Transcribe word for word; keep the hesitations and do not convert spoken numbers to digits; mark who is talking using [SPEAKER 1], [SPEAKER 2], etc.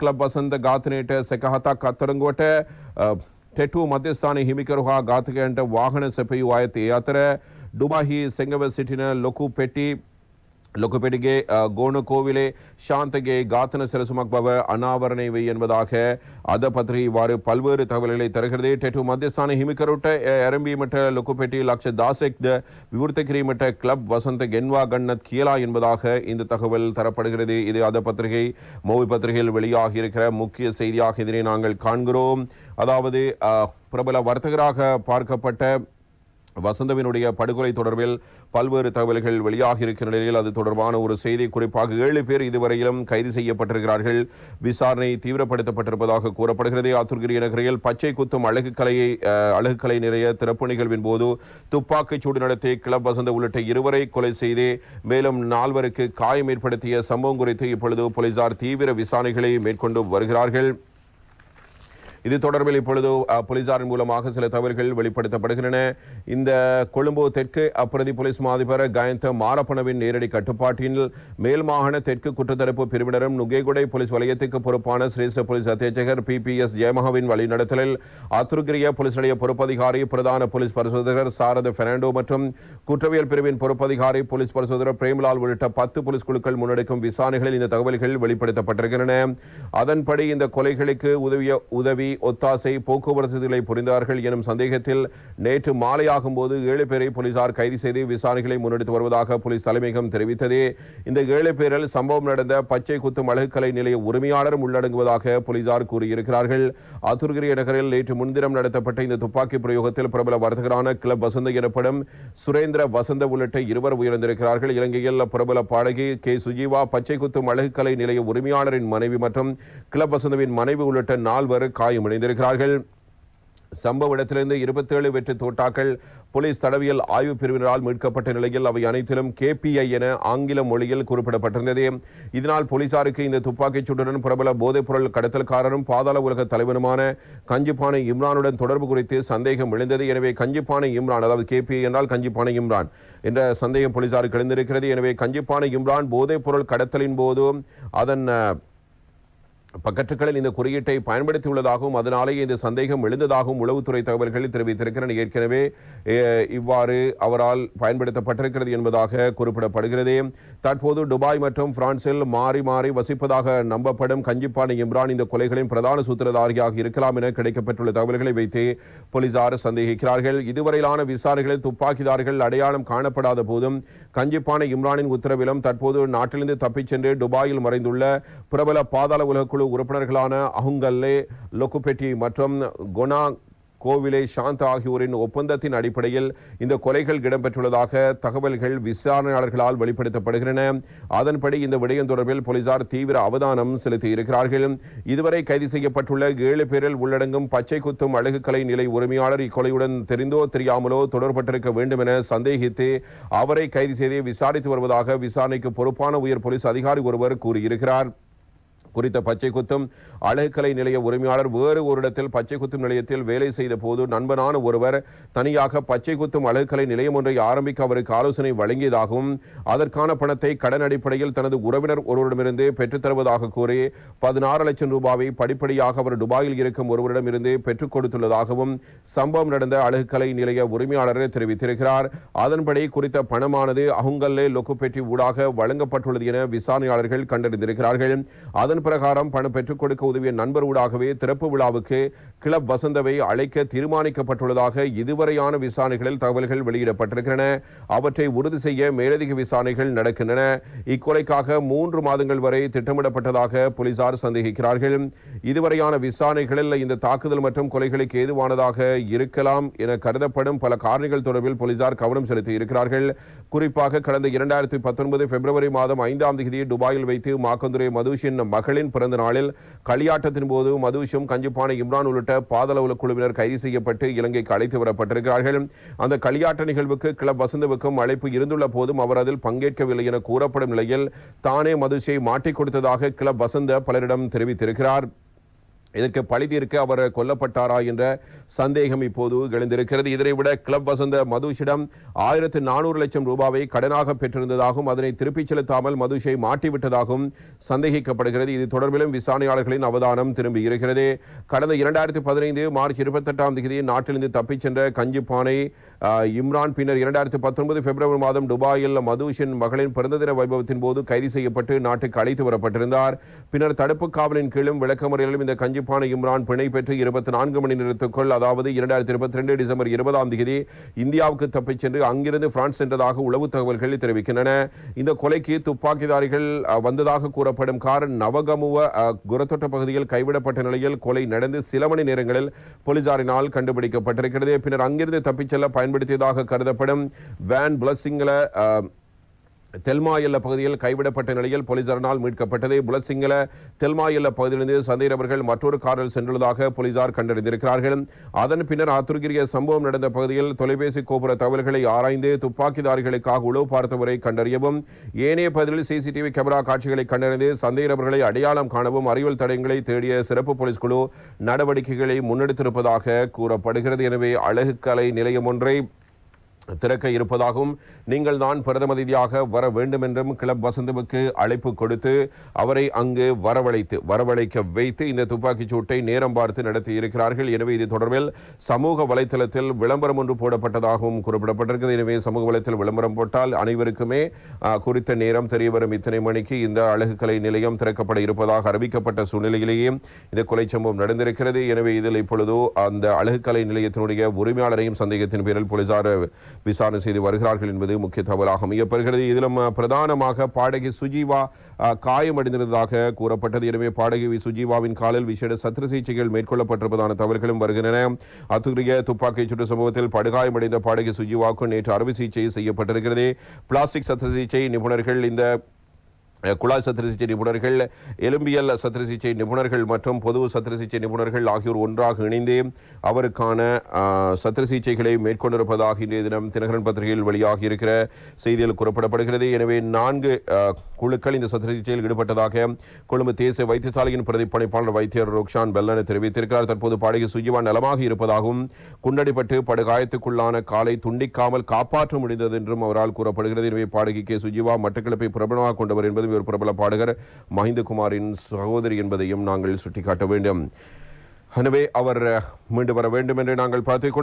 [SPEAKER 1] Club වසන්ත ඝාතනයට සැකහතක් අත්අඩංගුවට ටෙටු මධ්‍යස්ථානයේ හිමිකරු හා ඝාතකයන්ට වාහන සැපයූ අයත් ඒ අතර ඩුබායිහි සෙංගව සිටින ලොකු පෙට්ටි லொக்குபெடிகே கோணகோவிலே சாந்தகே காத்தன சிரசுமக் பவ அனாவரணை வை என்பதாக அத பத்திரி இவ்வாறு பல்வேறு தகவல்களை தருகிறது டெட்டு மத்தியஸ்தான ஹிமிக்கருட்ட எரம்பிமட்ட லொக்குபெட்டி லட்ச தாசெக் விவருத்த கிரிமட்ட கிளப் வசந்த கென்வா கண்ணத் கியலா என்பதாக இந்த தகவல் தரப்படுகிறது. இது அத பத்திரிகை மோவி பத்திரிகையில் வெளியாகி இருக்கிற முக்கிய செய்தியாக இதனை நாங்கள் காண்கிறோம். அதாவது பிரபல வர்த்தகராக பார்க்கப்பட்ட வசந்தவினுடைய படுகொலை தொடர்பில் பல்வேறு தகவல்கள் வெளியாகி இருக்கிற நிலையில் அது தொடர்பான ஒரு செய்தி, குறிப்பாக ஏழு பேர் இதுவரையிலும் கைது செய்யப்பட்டிருக்கிறார்கள். விசாரணை தீவிரப்படுத்தப்பட்டிருப்பதாக கூறப்படுகிறது. ஆத்தூர்கிரி நகரில் பச்சை குத்தும் அழகு கலையை அழகு கலை நிறைய திறப்பு நிகழ்வின் போது துப்பாக்கிச் சூடு நடத்தி கிளப் வசந்த உள்ளிட்ட இருவரை கொலை செய்து மேலும் நால்வருக்கு காயம் ஏற்படுத்திய சம்பவம் குறித்து இப்பொழுது போலீசார் தீவிர விசாரணைகளை மேற்கொண்டு வருகிறார்கள். இது தொடர்பில் இப்பொழுது போலீசாரின் மூலமாக சில தகவல்கள் வெளிப்படுத்தப்படுகின்றன. இந்த கொழும்பு தெற்கு அப்பிரதி போலீஸ் மாதிபர் கயந்த மாரப்பனவின் நேரடி கட்டுப்பாட்டில் மேல் மாகாண தெற்கு குற்றத்தடுப்பு பிரிவினரும் நுகேகுடை போலீஸ் வலயத்துக்கு பொறுப்பான சிரேஷ்ட போலீஸ் அத்தியட்சகர் பி பி எஸ் ஜெயமகவின் வழிநடத்தலில் ஆத்துருகிரிய போலீஸ் நிலைய பொறுப்பதிகாரி பிரதான போலீஸ் பரிசோதகர் சாரத பெர்னாண்டோ மற்றும் குற்றவியல் பிரிவின் பொறுப்பதிகாரி போலீஸ் பரிசோதகர் பிரேம்லால் உள்ளிட்ட பத்து போலீஸ் குழுக்கள் முன்னெடுக்கும் விசாரணைகளில் இந்த தகவல்கள் வெளிப்படுத்தப்பட்டிருக்கின்றன. அதன்படி இந்த கொலைகளுக்கு உதவிய உதவி ஒத்தாசை போக்குவரத்துகளை புரிந்தார்கள் எனும் சந்தேகத்தில் நேற்று மாலையாகும் போது ஏழு பேரை போலீசார் கைது செய்து விசாரணைகளை முன்னெடுத்து வருவதாக போலீஸ் தலைமையகம் தெரிவித்தது. இந்த ஏழு பேரில் சம்பவம் நடந்த பச்சை குத்தும் அழகுக்கலை நிலைய உரிமையாளரும் உள்ளடங்குவதாக போலீசார் கூறியிருக்கிறார்கள். ஆத்தூர்கிரி நகரில் நேற்று முன்தினம் நடத்தப்பட்ட இந்த துப்பாக்கி பிரயோகத்தில் பிரபல வர்த்தகரான கிளப் வசந்த எனப்படும் சுரேந்திர வசந்த உள்ளிட்ட இருவர் உயிரிழந்திருக்கிறார்கள். இலங்கையில் பிரபல பாடகி கே சுஜீவா, பச்சை குத்தும் அழகுக்கலை நிலைய உரிமையாளரின் மனைவி மற்றும் கிளப் வசந்தவின் மனைவி உள்ளிட்ட நால்வர் காயம் அடைந்திருக்கிறார்கள். சம்பவ இடத்திலிருந்து இருபத்தி ஏழு வெற்று தோட்டாக்கள் போலீஸ் தடவியல் ஆய்வு பிரிவினரால் மீட்கப்பட்ட நிலையில் அவை அனைத்திலும் கேபிஐ என ஆங்கில மொழியில் குறிப்பிடப்பட்டிருந்தது. இதனால் போலீசாருக்கு இந்த துப்பாக்கிச் சூட்டுடன் பிரபல போதைப் பொருள் கடத்தல்காரரும் பாதாள உலக தலைவனுமான கஞ்சிப்பானை இம்ரானுடன் தொடர்பு குறித்து சந்தேகம் எழுந்தது. எனவே கஞ்சிப்பானை இம்ரான், அதாவது கேபிஐ என்றால் கஞ்சிப்பானை இம்ரான் என்ற சந்தேகம் போலீசாருக்கு எழுந்திருக்கிறது. எனவே கஞ்சிப்பானை இம்ரான் போதைப் பொருள் கடத்தலின் போது அதன் பக்கத்துக்களில் இந்த குறியீட்டை பயன்படுத்தியுள்ளதாகவும் அதனாலேயே இந்த சந்தேகம் எழுந்ததாகவும் உளவுத்துறை தகவல்கள் தெரிவித்திருக்கின்றன. ஏற்கனவே இவ்வாறு அவரால் பயன்படுத்தப்பட்டிருக்கிறது என்பதாக குறிப்பிடப்படுகிறது. தற்போது துபாய் மற்றும் பிரான்சில் மாறி மாறி வசிப்பதாக நம்பப்படும் கஞ்சிப்பானை இம்ரான் இந்த கொலைகளின் பிரதான சூத்திரதாரியாக இருக்கலாம் என கிடைக்கப்பட்டுள்ள தகவல்களை வைத்து போலீசார் சந்தேகிக்கிறார்கள். இதுவரையிலான விசாரணைகளில் துப்பாக்கிதாரிகள் அடையாளம் காணப்படாத போதும் கஞ்சிப்பானை இம்ரானின் உத்தரவிலும் தற்போது நாட்டிலிருந்து தப்பிச் சென்று துபாயில் மறைந்துள்ள பிரபல பாதாள உலக குழு உறுப்பினர்களான அஹுங்கல்லே லொக்குபெட்டி மற்றும் கொனா கோவிலே சாந்த் ஆகியோரின் ஒப்பந்தத்தின் அடிப்படையில் இந்த கொலைகள் இடம்பெற்றுள்ளதாக தகவல்கள் விசாரணையாளர்களால் வெளிப்படுத்தப்படுகின்றன. அதன்படி இந்த விடயம் தொடர்பில் போலீசார் தீவிர அவதானம் செலுத்தி இருக்கிறார்கள். இதுவரை கைது செய்யப்பட்டுள்ள ஏழு பேரில் உள்ளடங்கும் பச்சை குத்தும் அழகுக்கலை நிலை உரிமையாளர் இக்கொலையுடன் தெரிந்தோ தெரியாமலோ தொடர்பட்டிருக்க வேண்டும் என சந்தேகித்து அவரை கைது செய்து விசாரித்து வருவதாக விசாரணைக்கு பொறுப்பான உயர் போலீஸ் அதிகாரி ஒருவர் கூறியிருக்கிறார். குறித்த பச்சை குத்தும் அழகுக்கலை நிலைய உரிமையாளர் வேறு ஒரு இடத்தில் பச்சை குத்தும் நிலையத்தில் வேலை செய்த போது நண்பனான ஒருவர் தனியாக பச்சை குத்தும் அழகுக்கலை நிலையம் ஒன்றை ஆரம்பிக்க அவருக்கு ஆலோசனை வழங்கியதாகவும் அதற்கான பணத்தை கடன் அடிப்படையில் தனது உறவினர் ஒருவரிடமிருந்து பெற்றுத்தருவதாக கூறி பதினாறு லட்சம் ரூபாவை படிப்படியாக அவர் துபாயில் இருக்கும் ஒருவரிடமிருந்து பெற்றுக் கொடுத்துள்ளதாகவும் சம்பவம் நடந்த அழகுக்கலை நிலைய உரிமையாளர் தெரிவித்திருக்கிறார். அதன்படி குறித்த பணமானது அஹுங்கல்லே லொக்குபெட்டி ஊடாக வழங்கப்பட்டுள்ளது என விசாரணையாளர்கள் கண்டறிந்திருக்கிறார்கள். அதன் பிரகாரம் பணம் பெற்றுக் கொடுக்க உதவிய நண்பர் ஊடாகவே திறப்பு விழாவுக்கு கிளப் வசந்தவை அழைக்க தீர்மானிக்கப்பட்டுள்ளதாக இதுவரையான விசாரணைகளில் தகவல்கள் வெளியிடப்பட்டிருக்கின்றன. அவற்றை உறுதி செய்ய மேலதிக விசாரணைகள் நடக்கின்றன. இக்கொலைக்காக மூன்று மாதங்கள் வரை திட்டமிடப்பட்டதாக போலீசார் சந்தேகிக்கிறார்கள். இதுவரையான விசாரணைகளில் இந்த தாக்குதல் மற்றும் கொலைகளுக்கு ஏதுவானதாக இருக்கலாம் என கருதப்படும் பல காரணிகள் தொடர்பில் போலீசார் கவனம் செலுத்தி இருக்கிறார்கள். குறிப்பாக கடந்த இரண்டாயிரத்தி பத்தொன்பது பிப்ரவரி மாதம் ஐந்தாம் தேதி துபாயில் வைத்து மாக்கந்துரை மதுஷின் மகளின் பிறந்த நாளில் களியாட்டத்தின் போது மதுஷும் கஞ்சிப்பானை இம்ரான் உள்ளிட்ட பாதாள உலக குழுவினர் கைது செய்யப்பட்டு இலங்கைக்கு அழைத்து வரப்பட்டிருக்கிறார்கள். அந்த களியாட்ட நிகழ்வுக்கு கிளப் வசந்தவுக்கும் அழைப்பு இருந்துள்ள போதும் அவர் அதில் பங்கேற்கவில்லை என கூறப்படும் நிலையில் தானே மதுஷை மாட்டிக் கொடுத்ததாக கிளப் வசந்த பலரிடம் தெரிவித்திருக்கிறார். இதற்கு பழி தீர்க்க அவர் கொல்லப்பட்டாரா என்ற சந்தேகம் இப்போது எழுந்திருக்கிறது. இதனை விட கிளப் வசந்த மதுஷிடம் ஆயிரத்து நானூறு லட்சம் ரூபாவை கடனாக பெற்றிருந்ததாகவும் அதனை திருப்பிச் செலுத்தாமல் மதுஷை மாட்டிவிட்டதாகவும் சந்தேகிக்கப்படுகிறது. இது தொடர்பிலும் விசாரணையாளர்களின் அவதானம் திரும்பி இருக்கிறது. கடந்த இரண்டாயிரத்தி பதினைந்து மார்ச் இருபத்தி எட்டாம் தேதி நாட்டிலிருந்து தப்பிச் சென்ற கஞ்சிப்பானை இம்ரான் பின்னர் இரண்டாயிரத்தி பத்தொன்பது பிப்ரவரி மாதம் துபாயில் மதுஷின் மகளின் பிறந்த தின வைபவத்தின் போது கைது செய்யப்பட்டு நாட்டுக்கு அழைத்து வரப்பட்டிருந்தார். பின்னர் தடுப்பு காவலின் கீழும் விளக்கமறியலிலும் இந்த கஞ்சிப்பானை இம்ரான் பிணை பெற்று இருபத்தி நான்கு மணி நேரத்துக்குள் அதாவது இரண்டாயிரத்தி இருபத்தி ரெண்டு டிசம்பர் இருபதாம் தேதி இந்தியாவுக்கு தப்பிச் சென்று அங்கிருந்து பிரான்ஸ் சென்றதாக உளவு தகவல்கள் தெரிவிக்கின்றன. இந்த கொலைக்கு துப்பாக்கிதாரிகள் வந்ததாக கூறப்படும் கார் நவகமுவ குரத்தொட்ட பகுதியில் கைவிடப்பட்ட நிலையில் கொலை நடந்து சில மணி நேரங்களில் போலீசாரினால் கண்டுபிடிக்கப்பட்டிருக்கிறது. பின்னர் அங்கிருந்து தப்பிச் செல்ல பயன்படுத்தியதாக கருதப்படும் வேன் பிளஸிங்கல தெல்மாயல்ல பகுதியில் கைவிடப்பட்ட நிலையில் போலீசாரினால் மீட்கப்பட்டது. புலசிங்கல தெல்மாயல்ல பகுதியிலிருந்து சந்தேகநபர்கள் மற்றொரு காரில் சென்றுள்ளதாக போலீசார் கண்டறிந்திருக்கிறார்கள். அதன் பின்னர் அத்துருகிரிய சம்பவம் நடந்த பகுதியில் தொலைபேசி கோபுர தகவல்களை ஆராய்ந்து துப்பாக்கிதாரிகளுக்காக உளவு பார்த்தவரை கண்டறியவும் ஏனைய பகுதியில் சிசிடிவி கேமரா காட்சிகளை கண்டறிந்து சந்தேகநபர்களை அடையாளம் காணவும் அறிவியல் தடயங்களை தேடிய சிறப்பு போலீஸ் குழு நடவடிக்கைகளை முன்னெடுத்திருப்பதாக கூறப்படுகிறது. எனவே அழகுக்கலை நிலையம் ஒன்றை திறக்க இருப்பதாகவும் நீங்கள் தான் பிரதம அதிதியாக வர வேண்டும் என்றும் கிளப் வசந்தவுக்கு அழைப்பு கொடுத்து அவரை அங்கு வரவழைத்து வரவழைக்க வைத்து இந்த துப்பாக்கிச் சூட்டை நேரம் பார்த்து நடத்தி இருக்கிறார்கள். எனவே இது தொடர்பில் சமூக வலைத்தளத்தில் விளம்பரம் ஒன்று போடப்பட்டதாகவும் குறிப்பிடப்பட்டிருக்கிறது. எனவே சமூக வலைத்தளத்தில் விளம்பரம் போட்டால் அனைவருக்குமே குறித்த நேரம் தெரியவரும் இத்தனை மணிக்கு இந்த அழகுக்கலை நிலையம் திறக்கப்பட இருப்பதாக அறிவிக்கப்பட்ட சூழ்நிலையிலேயே இந்த கொலை சம்பவம் நடந்திருக்கிறது. எனவே இதில் இப்பொழுது அந்த அழகுக்கலை நிலையத்தினுடைய உரிமையாளரையும் சந்தேகத்தின் பேரில் போலீசார் விசாரணை செய்து வருகிறார்கள் என்பது முக்கிய தகவலாக அமையப்படுகிறது. இதிலும் பிரதானமாக பாடகி சுஜீவா காயமடைந்திருந்ததாக கூறப்பட்டது. எனவே பாடகி சுஜீவாவின் காலில் விசேட சத்திர சிகிச்சைகள் மேற்கொள்ளப்பட்டிருப்பதான தகவல்களும் வருகின்றன. அத்துடைய துப்பாக்கி சுட்டு சம்பவத்தில் படுகாயமடைந்த பாடகி சுஜீவாவுக்கு நேற்று அறுவை சிகிச்சை செய்யப்பட்டிருக்கிறது. பிளாஸ்டிக் சத்திர சிகிச்சை நிபுணர்கள், இந்த குழாய் சத்திர சிகிச்சை நிபுணர்கள், எலும்பியல் சத்திர சிகிச்சை நிபுணர்கள் மற்றும் பொது சத்திர சிகிச்சை நிபுணர்கள் ஆகியோர் ஒன்றாக இணைந்து அவருக்கான சத்திர சிகிச்சைகளை மேற்கொண்டிருப்பதாக இன்றைய தினம் தினகரன் பத்திரிகையில் வெளியாகி இருக்கிற செய்தியில் குறிப்பிடப்படுகிறது. எனவே நான்கு குழுக்கள் இந்த சத்திர சிகிச்சையில் ஈடுபட்டதாக கொழும்பு தேசிய வைத்தியசாலையின் பிரதிப்பணிப்பாளர் வைத்தியர் ரோக்ஷான் பெல்லன் தெரிவித்திருக்கிறார். தற்போது பாடகி சுஜீவா நலமாக இருப்பதாகவும் குண்டடிப்பட்டு படுகாயத்துக்குள்ளான காலை துண்டிக்காமல் காப்பாற்ற முடிந்தது என்றும் அவரால் கூறப்படுகிறது. எனவே பாடகி கே சுஜீவா மட்டக்களப்பை பிரபலமாக கொண்டவர் என்பது ஒரு பிரபல பாடகர் மஹிந்த குமாரின் சகோதரி என்பதையும் நாங்கள் சுட்டிக்காட்ட வேண்டும். எனவே அவர் மீண்டு வர வேண்டும் என்று நாங்கள் பார்த்துக்